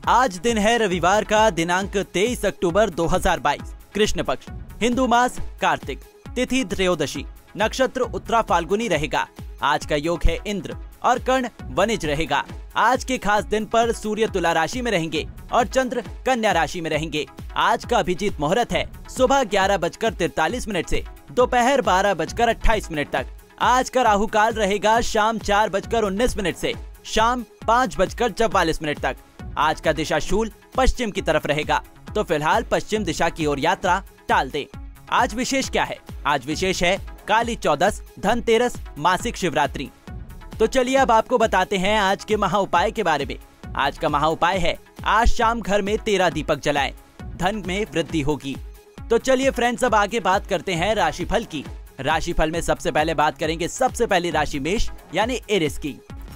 आज दिन है रविवार का, दिनांक 23 अक्टूबर 2022, कृष्ण पक्ष, हिंदू मास कार्तिक, तिथि त्रयोदशी, नक्षत्र उत्तरा फाल्गुनी रहेगा। आज का योग है इंद्र और कर्ण वनिज रहेगा। आज के खास दिन पर सूर्य तुला राशि में रहेंगे और चंद्र कन्या राशि में रहेंगे। आज का अभिजीत मुहूर्त है सुबह 11:43 से दोपहर 12:28 तक। आज का राहु काल रहेगा शाम 4:19 से शाम 5:44 तक। आज का दिशा शूल पश्चिम की तरफ रहेगा, तो फिलहाल पश्चिम दिशा की ओर यात्रा टाल दें। आज विशेष क्या है? आज विशेष है काली चौदस, धनतेरस, मासिक शिवरात्रि। तो चलिए अब आपको बताते हैं आज के महा उपाय के बारे में। आज का महा उपाय है आज शाम घर में 13 दीपक जलाएं, धन में वृद्धि होगी। तो चलिए फ्रेंड्स, अब आगे बात करते हैं राशिफल की। राशिफल में सबसे पहले बात करेंगे सबसे पहली राशि मेष यानी एरिस की।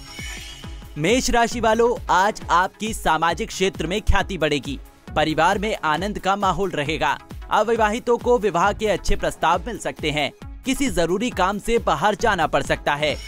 मेष राशि वालों, आज आपकी सामाजिक क्षेत्र में ख्याति बढ़ेगी। परिवार में आनंद का माहौल रहेगा। अविवाहितों को विवाह के अच्छे प्रस्ताव मिल सकते हैं। किसी जरूरी काम से बाहर जाना पड़ सकता है।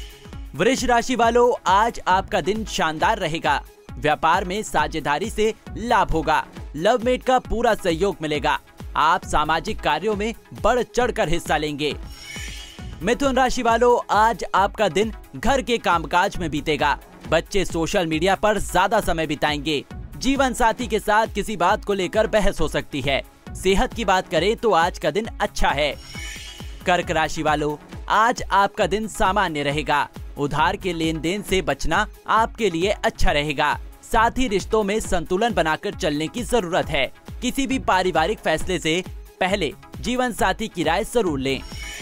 वृष राशि वालों, आज आपका दिन शानदार रहेगा। व्यापार में साझेदारी से लाभ होगा। लवमेट का पूरा सहयोग मिलेगा। आप सामाजिक कार्यों में बढ़ चढ़कर हिस्सा लेंगे। मिथुन राशि वालों, आज आपका दिन घर के कामकाज में बीतेगा। बच्चे सोशल मीडिया पर ज्यादा समय बिताएंगे। जीवन साथी के साथ किसी बात को लेकर बहस हो सकती है। सेहत की बात करें तो आज का दिन अच्छा है। कर्क राशि वालों, आज आपका दिन सामान्य रहेगा। उधार के लेन देन से बचना आपके लिए अच्छा रहेगा। साथ ही रिश्तों में संतुलन बनाकर चलने की जरूरत है। किसी भी पारिवारिक फैसले से पहले जीवन साथी की राय जरूर लें।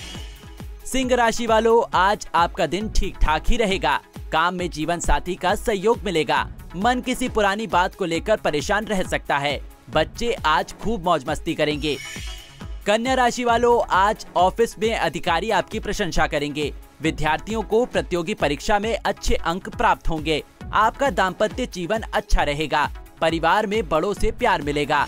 सिंह राशि वालों, आज आपका दिन ठीक ठाक ही रहेगा। काम में जीवन साथी का सहयोग मिलेगा। मन किसी पुरानी बात को लेकर परेशान रह सकता है। बच्चे आज खूब मौज मस्ती करेंगे। कन्या राशि वालों, आज ऑफिस में अधिकारी आपकी प्रशंसा करेंगे। विद्यार्थियों को प्रतियोगी परीक्षा में अच्छे अंक प्राप्त होंगे। आपका दाम्पत्य जीवन अच्छा रहेगा। परिवार में बड़ों से प्यार मिलेगा।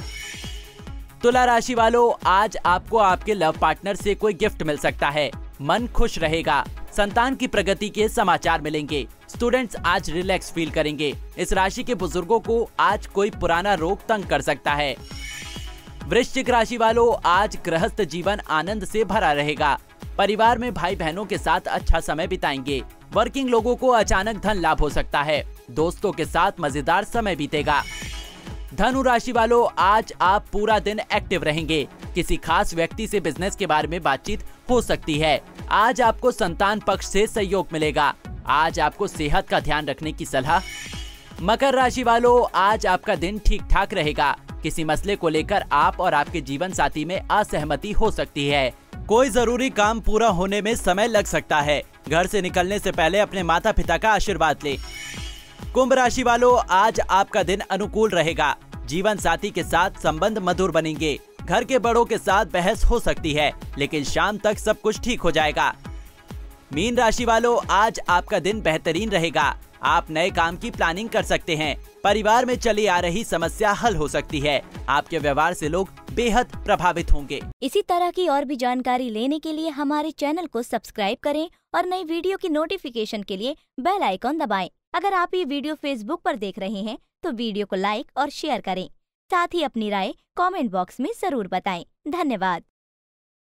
तुला राशि वालों, आज आपको आपके लव पार्टनर से कोई गिफ्ट मिल सकता है। मन खुश रहेगा। संतान की प्रगति के समाचार मिलेंगे। स्टूडेंट्स आज रिलैक्स फील करेंगे। इस राशि के बुजुर्गों को आज कोई पुराना रोग तंग कर सकता है। वृश्चिक राशि वालों, आज गृहस्थ जीवन आनंद से भरा रहेगा। परिवार में भाई बहनों के साथ अच्छा समय बिताएंगे। वर्किंग लोगों को अचानक धन लाभ हो सकता है। दोस्तों के साथ मजेदार समय बीतेगा। धनु राशि वालों, आज आप पूरा दिन एक्टिव रहेंगे। किसी खास व्यक्ति से बिजनेस के बारे में बातचीत हो सकती है। आज आपको संतान पक्ष से सहयोग मिलेगा। आज आपको सेहत का ध्यान रखने की सलाह। मकर राशि वालों, आज आपका दिन ठीक ठाक रहेगा। किसी मसले को लेकर आप और आपके जीवन साथी में असहमति हो सकती है। कोई जरूरी काम पूरा होने में समय लग सकता है। घर से निकलने से पहले अपने माता पिता का आशीर्वाद लें। कुंभ राशि वालों, आज आपका दिन अनुकूल रहेगा। जीवन साथी के साथ संबंध मधुर बनेंगे। घर के बड़ों के साथ बहस हो सकती है, लेकिन शाम तक सब कुछ ठीक हो जाएगा। मीन राशि वालों, आज आपका दिन बेहतरीन रहेगा। आप नए काम की प्लानिंग कर सकते हैं। परिवार में चली आ रही समस्या हल हो सकती है। आपके व्यवहार से लोग बेहद प्रभावित होंगे। इसी तरह की और भी जानकारी लेने के लिए हमारे चैनल को सब्सक्राइब करें और नई वीडियो की नोटिफिकेशन के लिए बेल आइकॉन दबाएं। अगर आप ये वीडियो फेसबुक पर देख रहे हैं तो वीडियो को लाइक और शेयर करें। साथ ही अपनी राय कमेंट बॉक्स में जरूर बताएं। धन्यवाद।